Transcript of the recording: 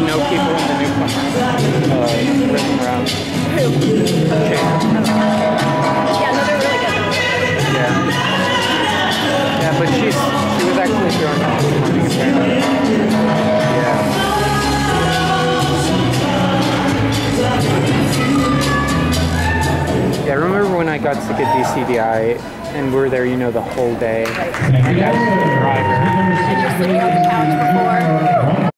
know people in the Newcomer? Rhythm around. Who? Chacha. Yeah, no, they're really good though. Yeah. Yeah, but she was actually throwing up this morning apparently. Yeah. Yeah, I remember when I got sick of DCDI and we were there, you know, the whole day. Right. And I was the driver. And you're sleeping on the couch before.